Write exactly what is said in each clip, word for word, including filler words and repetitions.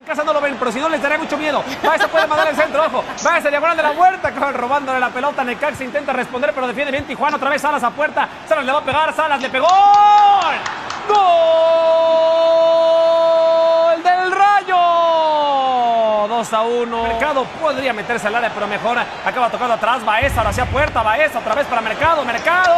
Casa no lo ven, pero si no les daría mucho miedo. Baeza puede mandar el centro, ojo. Baeza diagonal de la puerta, robándole la pelota. Necaxa intenta responder, pero defiende bien Tijuana. Otra vez Salas a puerta. Salas le va a pegar, Salas le pegó. ¡Gol del Rayo! dos a uno. Mercado podría meterse al área, pero mejor acaba tocando atrás. Baeza ahora hacia puerta. Baeza otra vez para Mercado. Mercado.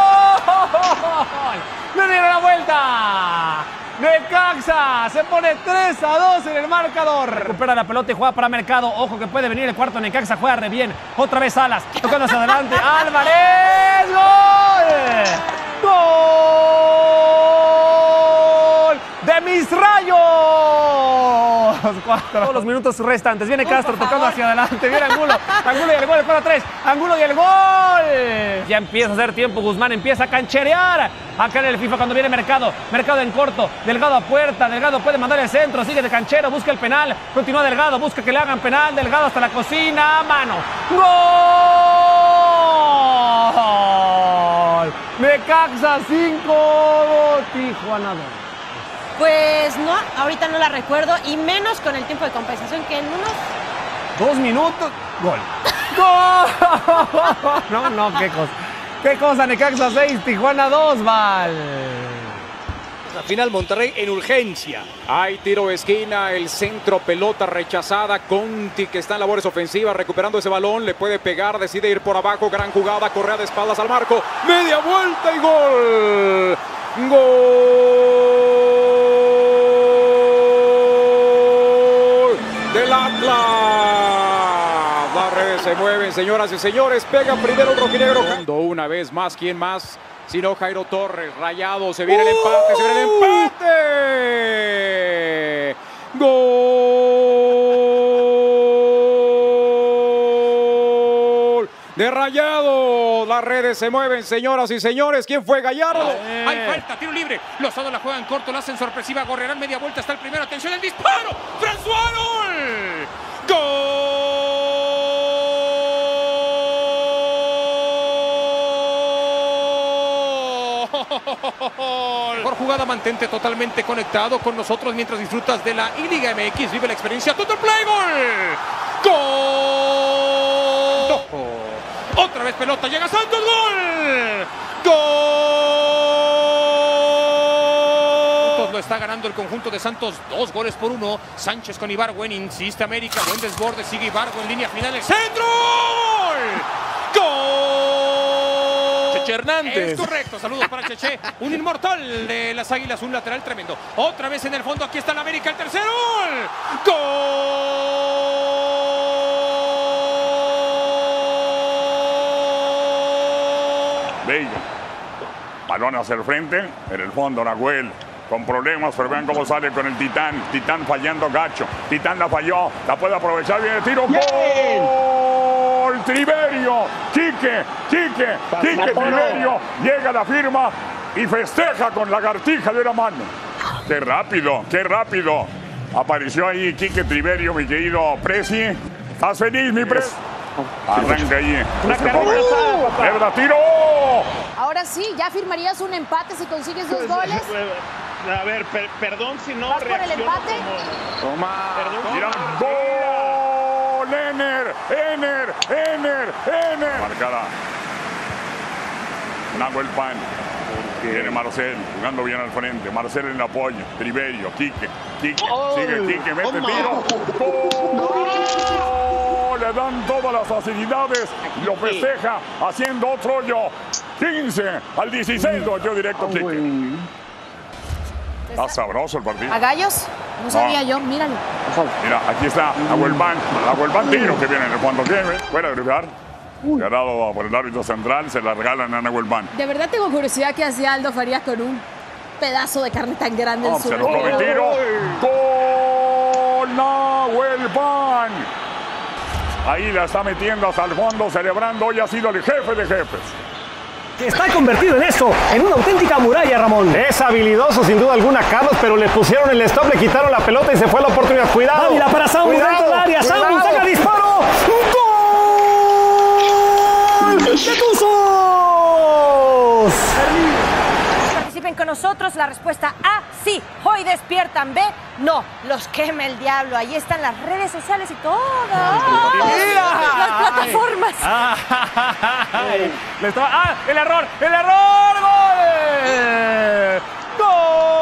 Le dieron la vuelta. Necaxa se pone tres a dos en el marcador. Recupera la pelota y juega para Mercado. Ojo que puede venir el cuarto. Necaxa juega re bien. Otra vez Salas. Tocando hacia adelante. Álvarez. ¡Gol! ¡Gol! ¡De mis Rayos! Cuatro. Todos los minutos restantes. Viene Castro tocando hacia adelante. Viene Angulo. Angulo y el gol. El cuatro a tres. Angulo y el gol. Ya empieza a hacer tiempo. Guzmán empieza a cancherear. Acá en el FIFA cuando viene Mercado. Mercado en corto. Delgado a puerta. Delgado puede mandar el centro. Sigue de canchero. Busca el penal. Continúa Delgado. Busca que le hagan penal. Delgado hasta la cocina. Mano. ¡Gol! Necaxa cinco. Tijuana dos. Pues no, ahorita no la recuerdo. Y menos con el tiempo de compensación que en unos... Dos minutos. Gol. ¡Gol! No, no, qué cosa. Qué cosa, Necaxa seis, Tijuana dos, Val. La final Monterrey en urgencia. Hay tiro de esquina, el centro, pelota rechazada. Conti que está en labores ofensivas, recuperando ese balón, le puede pegar, decide ir por abajo, gran jugada, Correa de espaldas al marco, media vuelta y gol. Gol del Atlas. Las redes se mueven, señoras y señores. Pega primero el rojinegro. Una vez más, ¿quién más? Sino Jairo Torres, Rayado, se viene el empate, se viene el empate. Gol de Rayado. Las redes se mueven, señoras y señores. ¿Quién fue Gallardo? Eh. Hay falta, tiro libre. Lozano la juegan corto, la hacen sorpresiva. Gorrerán media vuelta hasta el primero. Atención, el disparo. François Arnold. Gol. Por jugada, mantente totalmente conectado con nosotros mientras disfrutas de la I-Liga M X. Vive la experiencia Total Play. Gol. Gol. Otra vez pelota. Llega Santos. Gol. Gol. Lo está ganando el conjunto de Santos. Dos goles por uno. Sánchez con Ibargüen. Insiste América. Buen desborde. Sigue Ibargüen en línea final. El centro. Gol. Hernández. Es correcto, saludos para Cheche, un inmortal de las Águilas, un lateral tremendo. Otra vez en el fondo, aquí está la América, el tercero. ¡Gol! Bella. Balón hacia el frente, en el fondo Nahuel. Con problemas, pero vean cómo sale con el Titán. Titán fallando gacho. Titán la falló, la puede aprovechar, viene el tiro. ¡Gol! Triverio, Quique, Quique, Quique Triverio, llega a la firma y festeja con lagartija de una mano. ¡Qué rápido, qué rápido! Apareció ahí Quique Triverio, mi querido Presi. ¿Estás feliz, mi Presi? Arranca ahí. Este joven. ¡Verdad, tiro! Ahora sí, ¿ya firmarías un empate si consigues dos goles? A ver, per perdón si no ¿Vas por el empate? Como... Toma. Perdón. Mira, ¡gol! Ener, Ener, Ener, Ener. Marcada. Nahuel Pan. Viene Marcel, jugando bien al frente. Marcel en el apoyo. Triverio, Quique, Quique. Oh, sigue Quique, mete oh, tiro. ¡Gol! ¡Oh! Le dan todas las facilidades. Lo festeja haciendo otro hoyo. quince al dieciséis. Lo dio directo oh, Quique. Está sabroso el partido. ¿A Gallos? No sabía no. yo, míralo. Mira, aquí está Nahuel Pan. Nahuel Pan tiro que viene en el fondo. Fuera de lugar. Ganado por el árbitro central, se la regalan a Nahuel Pan. De verdad tengo curiosidad qué hacía Aldo Farías con un pedazo de carne tan grande en oh, su se lo come tiro. ¡Gol! Nahuel Pan. Ahí la está metiendo hasta el fondo, celebrando. Hoy ha sido el jefe de jefes. Está convertido en eso, en una auténtica muralla, Ramón. Es habilidoso sin duda alguna, Carlos, pero le pusieron el stop, le quitaron la pelota y se fue la oportunidad. Cuidado. Ávila para Samu dentro del área. Samu saca disparo. ¡Gol! ¡De Tuzos! Participen con nosotros. La respuesta A. Sí, hoy despiertan, ¿ve? No, los quema el diablo. Ahí están las redes sociales y todo. Las plataformas. Ay, le estaba... ¡Ah! ¡El error! ¡El error! ¡Gol!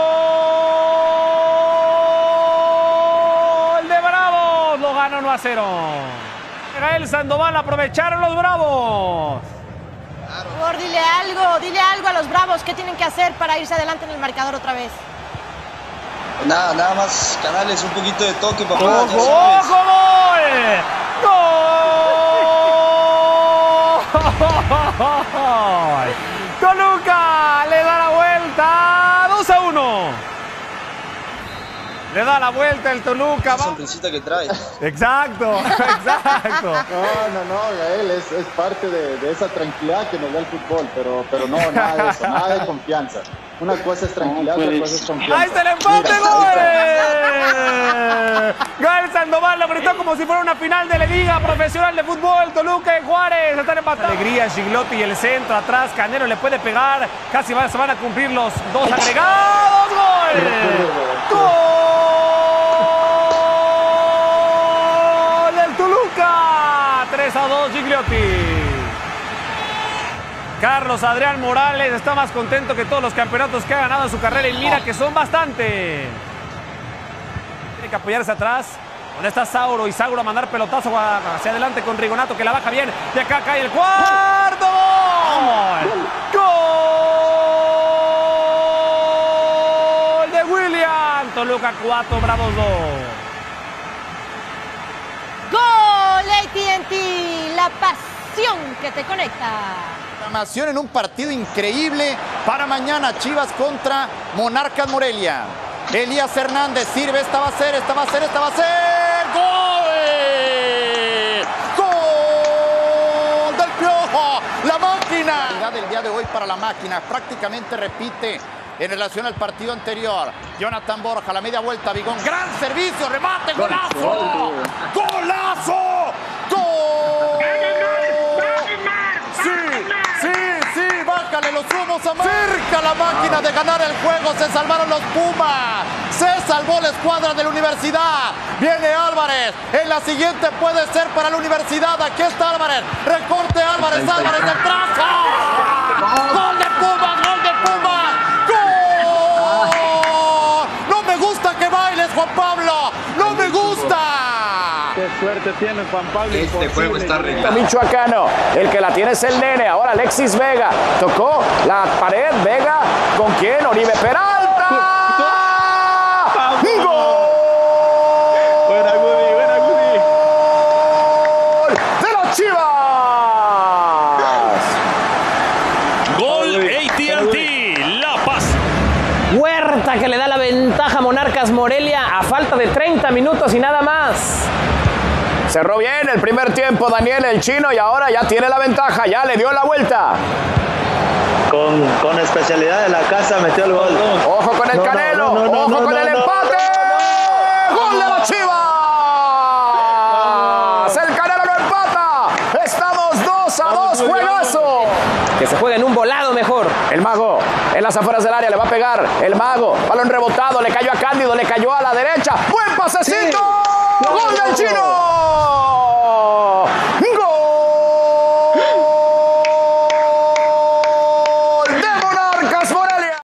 ¡Gol de Bravos! Lo gana uno a cero. Gael Sandoval, aprovecharon los Bravos. Por dile algo, dile algo a los Bravos. ¿Qué tienen que hacer para irse adelante en el marcador otra vez? Nada, nada más, Canales, un poquito de toque, papá. ¡Ojo, ojo, gol! ¡Gol! Toluca le da la vuelta, dos a uno. Le da la vuelta el Toluca. Esa sonrisita que trae. Exacto, exacto. No, no, no, Gael, es, es parte de, de esa tranquilidad que nos da el fútbol, pero, pero no, nada de eso, nada de confianza. Una cosa es tranquilidad, no, otra cosa es confianza. ¡Ahí está el empate, gol! Gael Sandoval lo gritó como si fuera una final de la Liga Profesional de Fútbol. Toluca y Juárez están empatados. Alegría, Gigliotti y el centro atrás. Canelo le puede pegar. Casi van, se van a cumplir los dos agregados. ¡Gol! ¡Gol del Toluca! tres a dos, Gigliotti. Carlos Adrián Morales está más contento que todos los campeonatos que ha ganado en su carrera y mira que son bastante. Tiene que apoyarse atrás. Donde está Sauro y Sauro a mandar pelotazo hacia adelante con Rigonato que la baja bien. De acá cae el cuarto gol. Gol de William. Toluca cuatro, Bravos dos. Gol A T and T, la pasión que te conecta. En un partido increíble para mañana, Chivas contra Monarcas Morelia. Elías Hernández sirve, esta va a ser, esta va a ser, esta va a ser. ¡Gol! ¡Gol del Piojo! ¡La máquina! La del día de hoy para la máquina prácticamente repite en relación al partido anterior. Jonathan Borja, la media vuelta, Vigón, gran servicio, remate, golazo. ¡Golazo! ¡Gol! ¡Sí! Sí, sí, bájale los humos a cerca la máquina de ganar el juego. Se salvaron los Pumas. Se salvó la escuadra de la Universidad. Viene Álvarez. En la siguiente puede ser para la Universidad. Aquí está Álvarez. Recorte Álvarez. Álvarez del trazo. Gol de Pumas, gol de Pumas. ¡Gol! No me gusta que bailes, Juan Pablo. No me gusta. Qué suerte tiene Juan Pablo. Este juego está arreglado. Michoacano, el que la tiene es el nene. Ahora Alexis Vega. Tocó la pared. Vega. ¿Con quién? Oribe Peralta. ¡Gol! Buena, Gudi, buena, Gudi. ¡De las Chivas! Gol A T and T, La Paz. Huerta que le da la ventaja a Monarcas Morelia a falta de treinta minutos y nada más. Cerró bien el primer tiempo Daniel el Chino y ahora ya tiene la ventaja, ya le dio la vuelta. Con, con especialidad de la casa metió el gol. Ojo con el no, Canelo, no, no, no, ojo no, con no, el no, empate. no, no, no, ¡Gol de las Chivas! El Canelo lo empata. Estamos dos a dos, juegazo. Que se juegue en un volado mejor. El Mago en las afueras del área le va a pegar. El Mago, balón rebotado, le cayó a Cándido, le cayó a la derecha. ¡Buen pasecito! Sí. ¡Gol del Chino!